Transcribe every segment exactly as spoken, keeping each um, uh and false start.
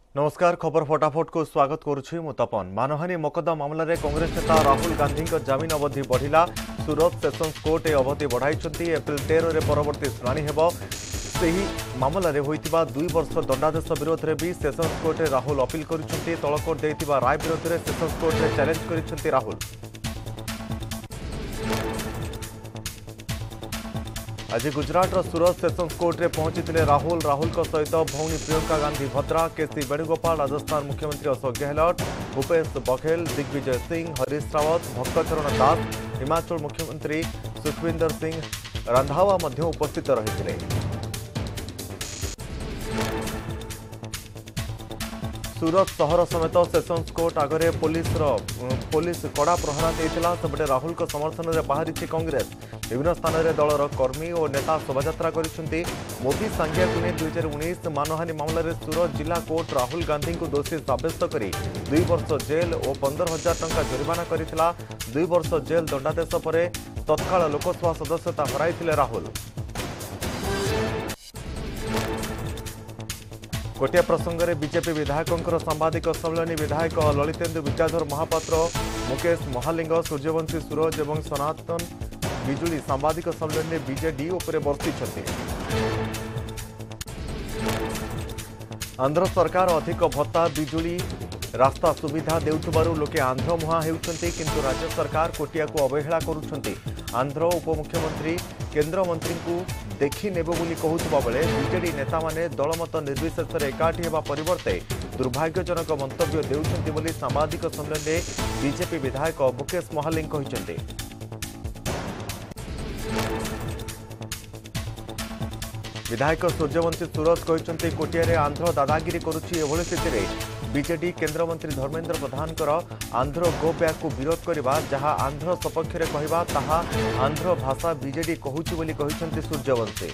नमस्कार खबर फटाफट को स्वागत करुछि मु तपन। मानहानि मकद्दमा मामलें कांग्रेस नेता राहुल गांधी जमीन अवधि बढ़िला। सूरत सेसन्स कोर्ट ए अवधि बढ़ाई। एप्रिल तेरह रे परवर्ती शुणाणी हेबो। सेही मामलें होइतिबा दुई वर्ष दंडादेश विरोध में भी सेसन्स कोर्ट राहुल अपील करिसेंति। तलकोर्ट देइतिबा राय विरोध में सेसन्स कोर्ट रे चैलेंज करिसेंति राहुल। आज गुजरात सूरत सेसन्स कोर्ट में पहुंची राहुल। राहुल को सहित भौणी प्रियंका गांधी भद्रा, केसी वेणुगोपाल, राजस्थान मुख्यमंत्री अशोक गहलोत, भूपेश बघेल, दिग्विजय सिंह, हरीश रावत, भक्तचरण दास, हिमाचल मुख्यमंत्री सुखविंदर सिंह रंधावा मध्य उपस्थित रही। सूरत शहर समेत सेसन्स कोर्ट आगे पुलिस पुलिस कड़ा प्रहरा देता। सेपटे राहुल को समर्थन में बाहरी कांग्रेस। विभिन्न स्थान में दलर कर्मी और नेता शोभायात्रा करिसेंति। मोदी सांगिया कुने दुई हजार उन्नीस मानहानि मामलें सूरत जिला कोर्ट राहुल गांधी को दोषी सब्यस्त कर दुई वर्ष जेल और पंदर हजार टंका जरिमाना करथिला। दुई वर्ष जेल दंडादेश पर तत्काल लोकसभा सदस्यता हराइथिले राहुल। गोटे प्रसंग में बीजेपी विधायकों सांबादिक सम्मेलन। विधायक ललितेन्दु विद्याधर महापात्र, मुकेश महालिंग, सूर्यवंशी सूरज और सनातन बिजुली सांबादिक सम्मेलन में बीजेडी उपरे बर्षिंट। आंध्र सरकार अधिक भत्ता बिजुली रास्ता सुविधा देउथबारु लोके आंध्र मुहां हेउछन्ति, किंतु राज्य सरकार कोटिया को अवहेला करुछन्ति। आंध्र उपमुख्यमंत्री केंद्र मंत्री को देखि नेबो बोली कहउथबा बेले बीजेडी नेता माने दलमत निर्विशेष रे एकाठी हेबा परिवर्ते दुर्भाग्यजनक मंतव्य देउछन्ति बोली सांबादिक सम्मेलन में बीजेपी विधायक मुकेश महालिंग कहिसन्ति। विधायक सूर्यवंशी सूरज कहते कोटिया आंध्र दादागिरी करुच्ची। एभली स्थिति बीजेडी केंद्रमंत्री धर्मेंद्र प्रधानकर आंध्र गो बैक को विरोध करवा जहां आंध्र सपक्ष में कहवा ताहा आंध्र भाषा बीजेडी कहूची बोली कहते सूर्यवंशी।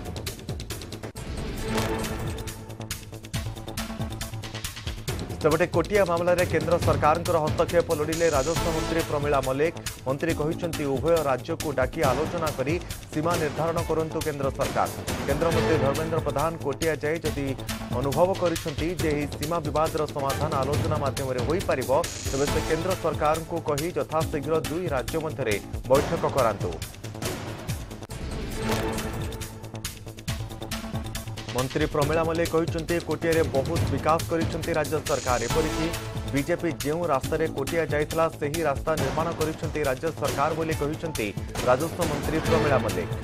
सेपटे कोटिया मामलें केंद्र सरकार हस्तक्षेप लोड़िले राजस्व मंत्री प्रमीला मल्लिक। मंत्री कहते उभय राज्य को डाकी आलोचना करी सीमा निर्धारण करंतु केंद्र सरकार। केंद्रमंत्री धर्मेंद्र प्रधान कोटिया जाए जदि अनुभव करिसेंति जे सीमा विवादर समाधान आलोचना माध्यम हो पारिबो तेबे से केंद्र सरकार को कही यथाशीघ्र दुई राज्य मध्य बैठक करांतु। मंत्री प्रमीला मल्लिक कहते कोटिया रे बहुत विकास करिसेंति राज्य सरकार। एपरिकी बीजेपी जो रास्तार कोटिया जाइथिला सेही रास्ता निर्माण करिसेंति राज्य सरकार बोली कहते राजस्व मंत्री प्रमीला मल्लिक।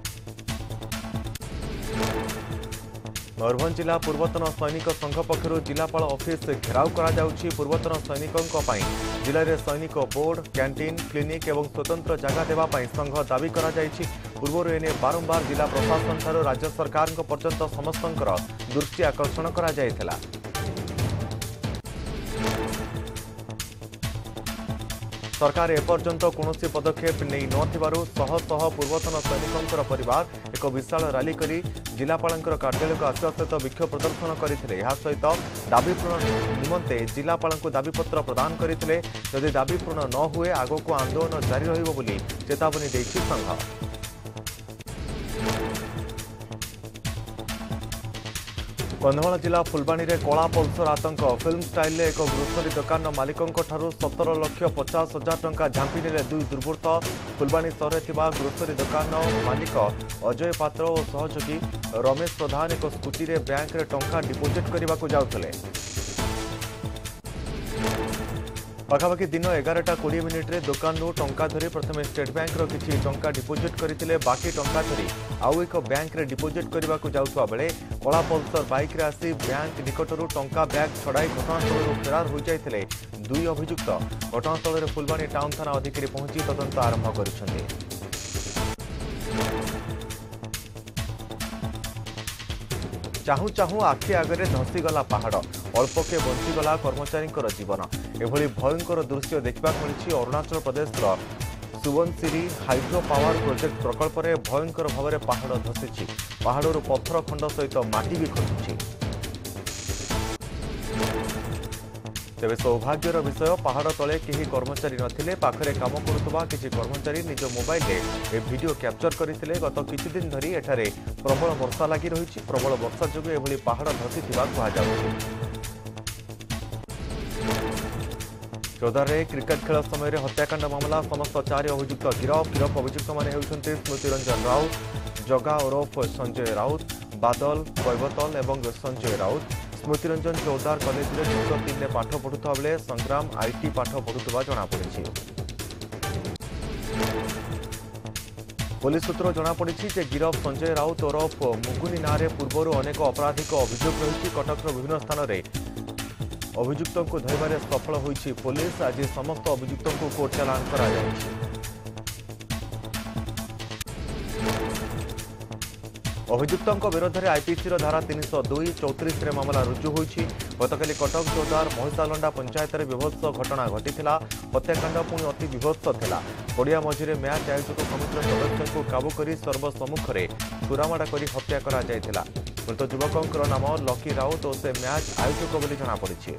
मयूरभंज जिला पूर्वतन सैनिक संघ पक्षर जिलापाल ऑफिस घेराव करा जाउछि। पूर्वतन सैनिकों जिले में सैनिक बोर्ड, कैंटीन, क्लिनिक और स्वतंत्र जगह देवाई संघ दावी करा जाइछि। पूर्व एने बारंबार जिला प्रशासन ठारू राज्य सरकार पर्यंत समस्तंकर दृष्टि आकर्षण करा जाइथिला। सरकार एपर्यंत कौन पदक्षेप नहीं नथिबारु शह शह पूर्वतन सैनिकों परिवार एक विशाल रैली करी जिलापाल कार्यालय को आसिया सहित विक्षोभ प्रदर्शन करते। यह सहित दाबी पूरण निमंते जिलापाल दाबीपत्र प्रदान करते। जदि दाबी पूरण न हुए आगक आंदोलन जारी रहिबो बोली चेतावनी देछि संघ। कंधमाल जिला फुलबाणी में कला पल्सर आतंक। फिल्म स्टाइल एक ग्रोसरी दुकान मालिकों सतर लक्ष पचास हजार टंका झांपी नेले दुई दुर्बृत्त। फुलबाणी सहर में ग्रोसरी दुकान मालिक अजय पात्र और सहयोगी रमेश प्रधान एक स्कूटी रे बैंक रे टंका डिपोजिट करने को जाउथले। पाखापाखि दिन एगारटा कोड़े मिनिट्रे दुकान टंका धरी प्रथम स्टेट बैंक किसी टंका डिपोजिट करते। बाकी टंका धरी आउ एक बैंक रे डिपोजिट करने को जाउथबा बेले कला पल्सर बाइक रे आसी बैंक निकटरू टंका बैग छड़ाई घटनास्थल फेरार हो जाते दुई अभियुक्त। घटनास्थल में फुलबाणी टाउन थाना अधिकारी पहुंची तदंत आरंभ करिसेंति। चाहू चाहू आखि आगे धसीगला पहाड़, अल्पके बंचीगला कर्मचारी जीवन। एभली भयंकर दृश्य देखा मिली Arunachal Pradesh Subansiri hydro power project प्रकल्प में भयंकर भाव में पहाड़ धसी। पहाड़ पत्थर खंड सहित माटी भी खसुची। तेज सौभाग्यर विषय पहाड़ तले कहीं कर्मचारी नथिले। पाखरे काम करुवा किसी कर्मचारी निज मोबाइल में वीडियो कैप्चर करते। गत किछि दिन धरी एठारे प्रबल वर्षा लगी रही। प्रबल वर्षा जोगु एभली पहाड़ धसी कहुछि। चौदारे क्रिकेट खेल समय हत्याकांड मामला समस्त चारि अभियुक्त गिरफ गिरफ अभियुक्त मैंने होती स्मृतिरंजन राउत जगा ओरफ संजय राउत बादल कैवतल और संजय राउत स्मृतिरंजन चौदार कॉलेज में युक्त तीन में पाठ पढ़ुता बेले संग्राम आईटी पाठ पढ़ुवा जमापड़ी। पुलिस सूत्र जमापड़ी जे गिरफ संजय राउत ओरफ मुगुनी नारे पूर्वर अनेक आपराधिक अभियोग रही कटकर विभिन्न स्थान में अभियुक्त को धरबार सफल होइछि पुलिस। आज समस्त अभियुक्त को कोर्ट चालान करा जाइछि। अभियुक्त विरोध में आईपीसी धारा तीन सौ दुई चौतीस मामला रुजु होइछि। गतकाली कटक चौदार महिषालंडा पंचायत में विभत्स घटना घटीथिला। हत्याकांड पुणी अति विभत्स थिला। पड़िया मझिरे मैच आयोजक समितिर सदस्य को काबू कर सर्वसम्मुख में छुरामाड़ कर हत्या करा जायथिला। मृत युवक नाम लकी राउत और से मैच आयोजक बोली जमापड़ी।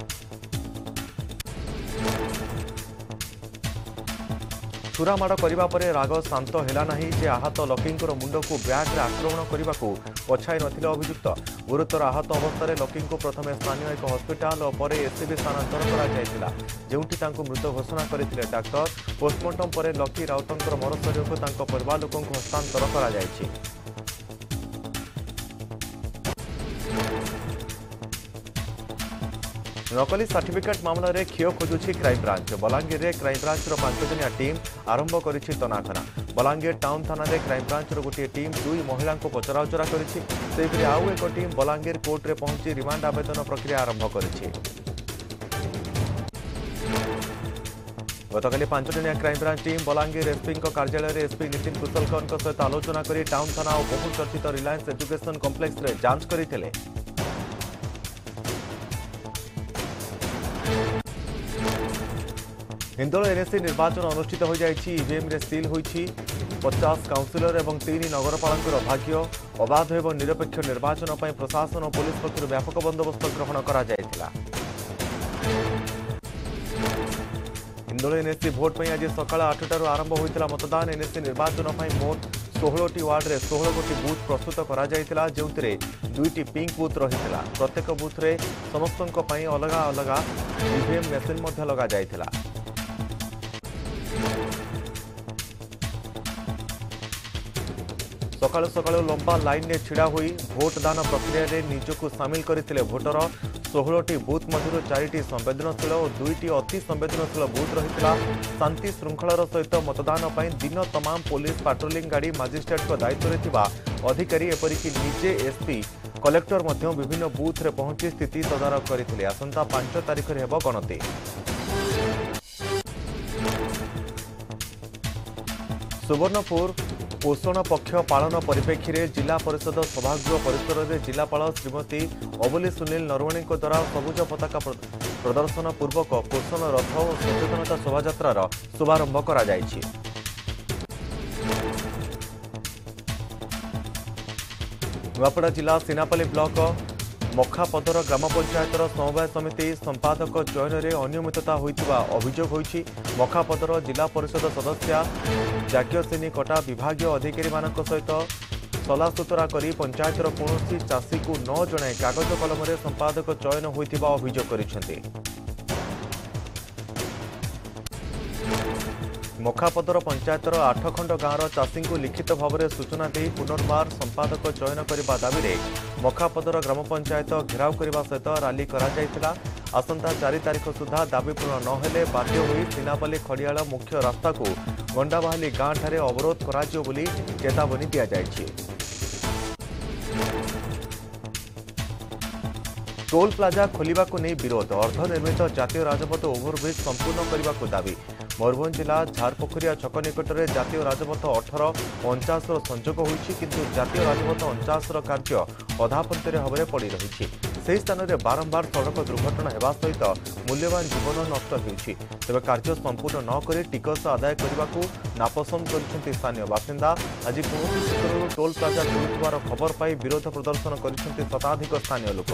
छुरामाड़ करने पर राग शांत है ना जे आहत लकी मुंड को ब्याग्रे आक्रमण करने को पछाई नथिले अभियुक्त। गुरुतर आहत अवस्था लकी को प्रथम स्थानीय एक हस्पिटाल और पर एससीबी स्थानांतर करा जोठी तांको मृत घोषणा करथिले डाक्टर। पोस्टमार्टम पर लकी राउतंकर मरशरीर को तांको परिवार लोकों को हस्तांतर करा जायछि। नकली सर्टिफिकेट मामला रे खियो खोजुछि क्राइमब्रांच। बलांगीर रे क्राइमब्रांच रो पांच जनिया टीम आरंभ करिछि तनाखना। बलांगीर टाउन थाना रे क्राइमब्रांच रो गोटे टीम दुई महिला को पचराउचरा करिछि। सेहिपरि आउ एक टीम बलांगीर कोर्ट रे पहुंची रिमांड आवेदन प्रक्रिया आरंभ करिछि। गतकाली पांच जनिया क्राइमब्रांच टीम बलांगीर एसपी कार्यालय रे एसपी नितिन कुशलकर सहित आलोचना करी टाउन थाना और बहुचर्चित रिलायंस एजुकेशन कॉम्प्लेक्स रे जांच करथिले। हिंदोल एनएससी निर्वाचन अनुष्ठित हो जाइछि। ईवीएम रे सील होइछि पचास काउंसिलर एवं तीन नगरपाल भाग्य। अबाध एवं निरपेक्ष निर्वाचन पर प्रशासन और पुलिस पक्षर व्यापक बंदोबस्त ग्रहण करा जायथिला। हिंदोल एनएससी भोट पर आज सकाळ आठटार आरंभ होइतिला मतदान। एनएससी निर्वाचन पर मोट सोलह वार्ड रे सोलह गोटी बूथ प्रस्तुत करा जायतिला जोंतरे दुईटी पिंक बूथ रहितिला। प्रत्येक बूथ रे समस्तनक पई अलग अलग ईवीएम मशीन मध्य लगा जायतिला। सकाळु सकाळु लंबा लाइन में छिड़ा हुई भोटदान प्रक्रिया रे निजको सामिल करथिले भोटर। सोलह टी बूथ मध्य चारिटी संवेदनशील और दुईटी अति संवेदनशील बूथ रहितिला। शांति श्रृंखलार सहित मतदान पर दिन तमाम पुलिस पाट्रोलिंग गाड़ी मजिस्ट्रेट को दायित्व रे थिबा अधिकारी एपरिक निजे एसपी कलेक्टर मध्य विभिन्न बूथ रे पहुंची स्थिति तदारख करथिले। आसंता पांच तारिख रे हेबो गणति। सुवर्णपुर पोषण पक्ष पालन परिप्रेक्षी में जिला परिषद सभागृह परिसर में जिलापाल श्रीमती अबुली सुनील नरवणे द्वारा सबुज पताका प्रदर्शन पूर्वक पोषण रथ और सचेतनता शोभायात्रार शुभारंभ करा जायछि। नुआपड़ा जिला सीनापल्ली ब्लॉक मखापदर ग्राम पंचायतर समवाय समिति संपादक चयन में अनियमितता होइतिबा अभियोग होइछि। मखापदर जिला परिषद सदस्या जाग्यसेनी कटा विभागीय अधिकारी मानक सहित सलासुतरा करी पंचायतर कौनसी चाषी को न जणाई कागज कलम रे संपादक चयन होइतिबा अभियोग करिसेंति। मखापदर पंचायतर आठ खंड गाँवर चाषी को लिखित भाव में सूचना दे पुनर्बार संपादक चयन करने दाबी में मखापदर ग्राम पंचायत घेराव करने सहित राली करा। आसंता चार तारिख सुधा दाबी पूर्ण नहेले बाध्य होई सीनापल्ली खड़ियाल मुख्य रास्ता को गंडाबाहाली गांव ठारे अवरोध कराजियो बोली चेतावनी दिया जायछि। टोल प्लाजा खोलिबा को नहीं विरोध। अर्धनिर्मित जातीय राजपथ ओभरब्रिज संपूर्ण करने को दाबी। मयूरभंज जिला झारपोखरिया छक निकट में जातीय राजपथ अठर अंचाश संजोग होइछि किंतु जातीय राजपथ अंचाश कार्य अधापंथरे हबरे पड़ी रही। से स्थान में बारंबार सड़क दुर्घटना होगा सहित मूल्यवान जीवन नष्ट होइछि। तेबे कार्य संपूर्ण न कर टिकस आदाय करने को नापसंद कर स्थानीय बासिंदा। आज कौन सूत्रु टोल प्लाजा खुलुवार खबर पाई विरोध प्रदर्शन कर शताधिक स्थानीय लोक।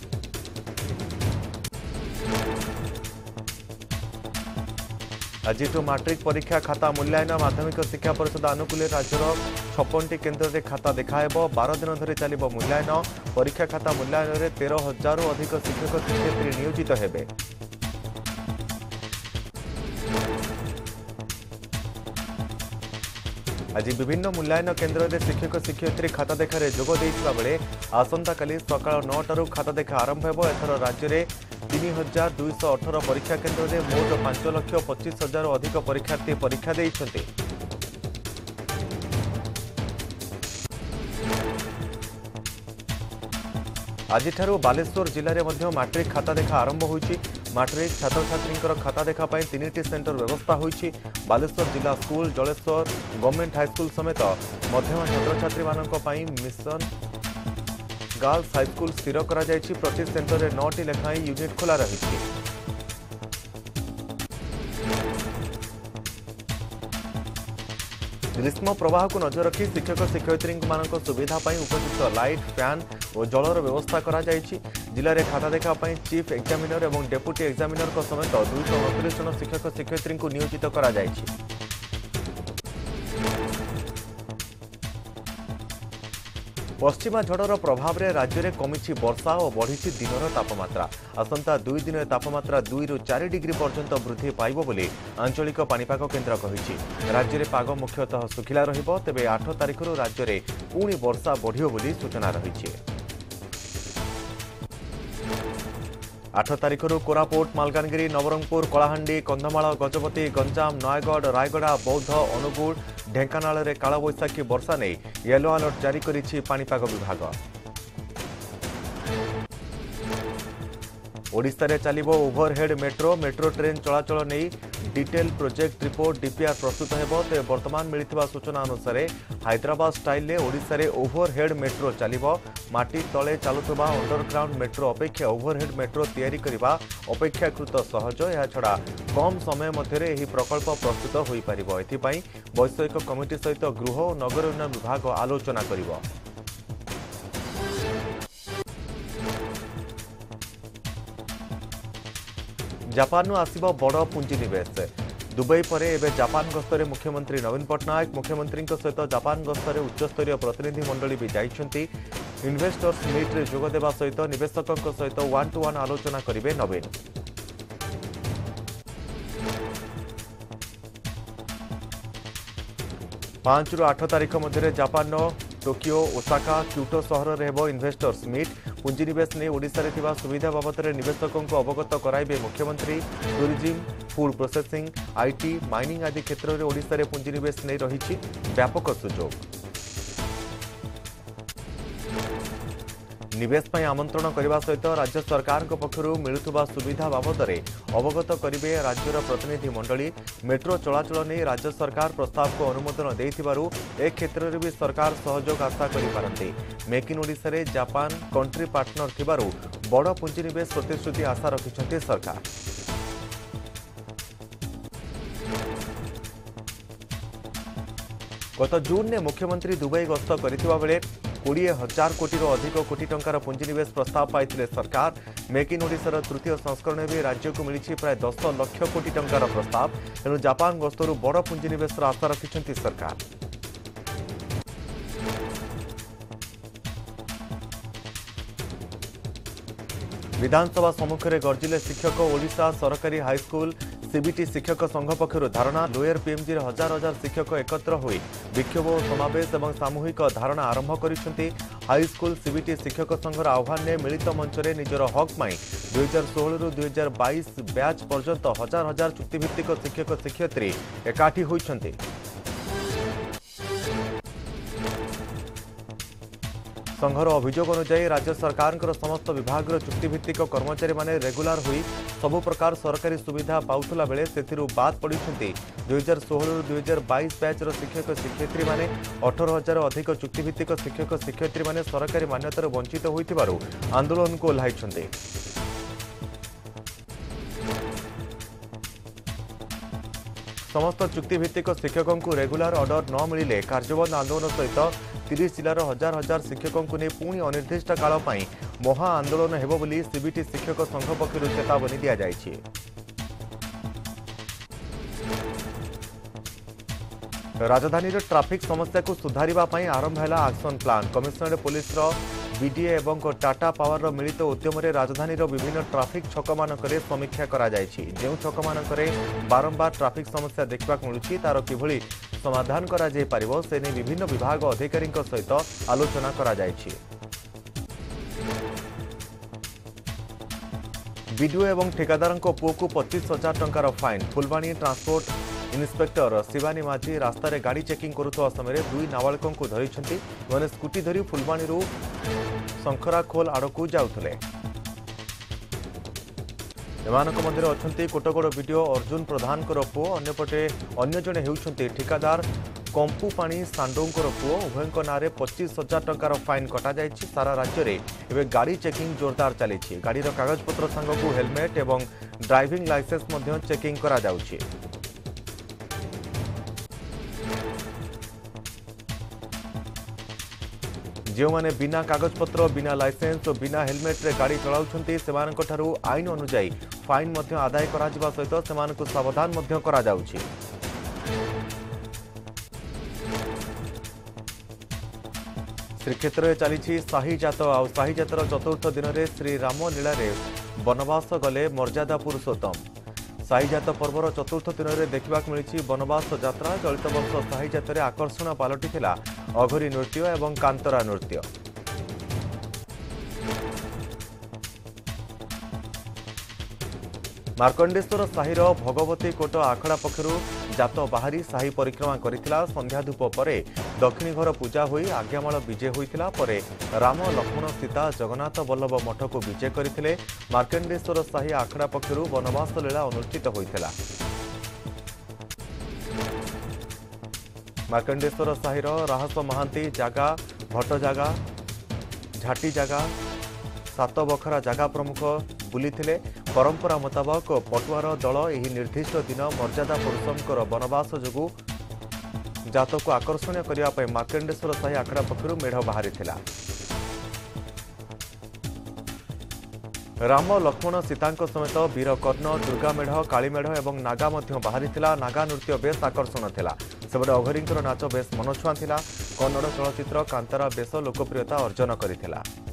आज मैट्रिक परीक्षा खाता मूल्यांकन माध्यमिक शिक्षा परिषद अनुकूल राज्यर छप्पन टी केन्द्र में खाता देखाब। बार दिन धरी चलो मूल्यांकन। परीक्षा खाता मूल्यांकन में तेरह हजार अधिक शिक्षक शिक्षयित्री नियोजित हेबे। आज विभिन्न मूल्यांकन केन्द्र में शिक्षक शिक्षयित्री खाता देखार जोग देइथिबा बेले आसंता काली सकाळ नौटारू खाता देखा आरंभ हेबो। एथर राज्य में तीन हजार दुईश अठर परीक्षा केन्द्र में मोट पांच लक्ष पचिश हजार अधिक परीक्षार्थी परीक्षा देइछन्ति। आज बालेश्वर जिले में मैट्रिक खाता देखा आरंभ होइछि। मैट्रिक छात्र छात्री खाता देखा तीन टी सेंटर व्यवस्था होइछि। बालेश्वर जिला स्कूल जलेश्वर गवर्नमेंट हाईस्कूल समेत मध्यम छात्र छात्री मानक मिशन गर्ल्स हाईस्कूल स्थिर करा जायछि। प्रति सेंटर में नौ टी लेखाएं यूनिट खोला रही। ग्रीष्म प्रवाह को नजर रखी शिक्षक शिक्षयित्री मानक सुविधा उपयुक्त लाइट फैन और जलर व्यवस्था करा जायछि। जिले में खाता देखा चीफ एग्जामिनर और डेप्यूटी एग्जामिनर समेत दुईश उनतीस जन शिक्षक शिक्षयित्री को नियोजित करा जायछि। पश्चिमा झड़र प्रभाव में राज्य में कमी वर्षा और बढ़ी दिनर तापमात्रा। आसंता दुई दिन तापमात्रा दुई रु चार डिग्री पर्यंत वृद्धि पाइब बोली आंचलिक पाणीपाग केन्द्र कहिछि। राज्य में पाग मुख्यतः सुखिला रहिबो। तेबे आठ तारिख राज्य में पुणी वर्षा बढ़ियो बोली सूचना रही। आठ तारिख कोरापुट मालकानगिरी नवरंगपुर कलाहांडी कंधमाल गजपति गंजाम नयगढ़ रायगड़ा बौद्ध अनुगुल ढेंकानाल में कालबैशाखी वर्षा नहीं येलो अलर्ट जारी करिछि पाणीपाग विभाग। ओडिशा रे चलिबो ओभरहेड मेट्रो मेट्रो ट्रेन चलाचल नहीं डिटेल प्रोजेक्ट रिपोर्ट डीपीआर प्रस्तुत हेबो। ते वर्तमान मिलिथिबा सूचना अनुसार हैदराबाद स्टाइल रे ओडिशा रे ओभरहेड मेट्रो चलिबो। माटी तले चालुथबा अंडरग्राउंड मेट्रो अपेक्षा ओभरहेड मेट्रो तैयारी करिबा अपेक्षाकृत सहज। या छड़ा कम समय मध्य एही प्रकल्प प्रस्तुत होई परिबो। एथिपाई वैषयिक कमिटी सहित गृह और नगर उन्नयन विभाग आलोचना करिबो। जापान आसिबो बड़ पुंजीनिवेश। दुबई पर एवं जापान गस्तर मुख्यमंत्री नवीन पट्टनायक मुख्यमंत्री सहित जापान गस्तर उच्चस्तरीय प्रतिनिधि मंडली भी जाइछन्ति। इन्वेस्टर्स मीट रे जोग देवा सहित निवेशकों सहित वन टू वन आलोचना करिवे नवीन। पांच रु आठ तारिख मध्य जापान टोकियो ओसाका क्यूटो सहर में हेबो इन्वेस्टर्स मीट। पुंजीनिवेश नहीं ओडिशा रे थिबा सुविधा बाबद निवेशकों को अवगत कराइबे मुख्यमंत्री। Tourism food processing IT mining आदि क्षेत्र में ओडिशा रे पुंजीनिवेश नहीं रही व्यापक सुजोग। निवेश पर आमंत्रण करने सहित राज्य सरकार पक्षर मिलुवा सुविधा बाबद अवगत करेंगे राज्यर प्रतिनिधि मंडली। मेट्रो चलाचल नहीं राज्य सरकार प्रस्ताव को अनुमोदन देथिबारु ए क्षेत्र में भी सरकार सहयोग आशा करिपारंती। मेक इन ओडिशा रे जापान कंट्री पार्टनर थिबारु बड़ पुंजीनिवेश प्रतिश्रुति आशा रखिछन्ति सरकार। गत जून में मुख्यमंत्री दुबई गस्त करथिबा बेले कोड़े हजार कोटी अधिक कोटी टंकार पुंजीनिवेश प्रस्ताव पाई सरकार। मेक इन ओडिशार तृतीय संस्करण में राज्य को मिली प्राय दस लक्ष कोटी टंकार प्रस्ताव। तेणु जापान गस्तरु बड़ पुंजीनिवेश आशा रखिछन्ति सरकार। विधानसभा सम्मुखें गर्जिले शिक्षक। ओडिशा सरकारी हाईस्कूल सीबीटी शिक्षक संघ पक्षर धारणा। लोयर पीएमजी हजार हजार शिक्षक एकत्र होई विक्षोभ समावेश और सामूहिक धारणा आरंभ करिसेंति। हाईस्कूल सीबीटी शिक्षक संघर आह्वान ने मिलित मंच में निजर हक पाई दुई हजार षोह रु दुई हजार बैश बैच पर्यंत हजार हजार चुक्तिभित्तिक शिक्षक शिक्षयित्री एकाठी होइछन्ति। संघर अभियोग अनुसार राज्य सरकार समस्त विभाग चुक्तिभित्तिक कर्मचारी माने रेगुलार हुई सबु प्रकार सरकारी सुविधा पाउथला बेले सेथिरु बाद पड़िछन्ति। दुई हजार षोह रु दुई हजार बैश बैच शिक्षक शिक्षयित्री माने अठारह हजार अधिक चुक्तिभित्तिक शिक्षक शिक्षयित्री माने सरकारी मान्यतार वंचित होइथिबारु आंदोलन को ओह्लाइछन्ति। समस्त चुक्तिभित्तिक शिक्षकों को रेगुलार ऑर्डर न मिले कार्यबंद आंदोलन सहित तीस जिलार हजार हजार शिक्षकों को नहीं पुणी अनिर्दिष्ट काल पाई महा आंदोलन हेबो बोली सीबीटी शिक्षक संघ पक्षरु चेतावनी दिया जायछि। राजधानी ट्राफिक समस्या को सुधारिबा पई आरंभ हैला action plan. Commissionerate police BDA एवं टाटा पावर मिलित उद्यम राजधानी विभिन्न ट्राफिक छक मानक समीक्षा करा जायछि। जो छक मानक बारंबार ट्राफिक समस्या देखा मिलुछि तार किभଳି समाधान करा जाय पारिबो से नै विभिन्न विभाग अधिकारी सहित आलोचना करा जायछि। बीडीओ एवं ठेकेदार पुओ को पच्चीस हजार टंकार fine. Phulbani transport inspector Shivani Majhi रास्तार गाड़ी चेकिंग करुवा समय दुई नाबालिकों को धरिଛନ୍ତି। एमाने स्कूटी धरी फुलबाणी शंखरा खोल आड़क जाउथले। एमानक मध्य अच्छा कोटगड़ बीडीओ अर्जुन प्रधान पुओ अन्यपटे अन्य जड़े होउछंती ठेकेदार कंपु पाणी सांडोंकर पुओ। उभयों नारे पच्चीस हजार टंकार फाइन कटा जायछि। सारा राज्य में एवं गाड़ी चेकिंग जोरदार चली। गाड़ी कागजपत्र सांगकु हेलमेट एवं ड्राइविंग लाइसेंस मध्य चेकिंग करा जाउछि। जो माने बिना कागजपत्र बिना लाइसेंस और बिना हेलमेट रे गाड़ी चलाउछंती सेमानक ठारू आईन अनुसार फाइन मध्य आदाय करा जिबा सहित सेमानकु सावधान मध्य करा जाउछि। श्रीक्षेत्र में चली शाहीजात आ शाहीजातर चतुर्थ दिन में श्रीराम लीला बनवास गले मर्यादा पुरुषोत्तम। शाहीजात पर्वर चतुर्थ दिन में देखा मिली बनवास यात्रा। चलित वर्ष शाहीजात आकर्षण पलटि अघरी नृत्य एवं कांतरा नृत्य। मार्कंडेश्वर साहिर भगवती कोट आखड़ा पक्षर जात बाहरी साही परिक्रमा करिथिला। संध्या धूप पर दक्षिणी घर पूजा होई आज्ञामाल विजे होइथिला। परे राम लक्ष्मण सीता जगन्नाथ बल्लभ मठ को विजे करथिले। मार्कंडेश्वर साही आखड़ा पक्षर बनवास लीला अनुष्ठित होइथिला। मार्कंडेश्वर साहिर राहस महांती जागा भट्ट जागा झाटी जागा सात बखरा जागा प्रमुख बुलीथिले। परंपरा मुताबक पटुआर दल यह निर्दिष्ट दिन मर्यादा पुरुषोत्तमकर बनवास जोगु जात को आकर्षण करने मार्कंडेश्वर साही आखड़ा पक्षर मेढ़ बाहरी थिला। राम लक्ष्मण सीता समेत वीर कर्ण दुर्गा मेढ़ काली मेढ़ और नागा बाहरी थिला। नागा नृत्य बेस आकर्षण थिला। सेपटे अघरींकर नाच बेस मनछुआ थिला। कन्नड़ चलचित्र कांतारा बेस लोकप्रियता अर्जन करिथिला।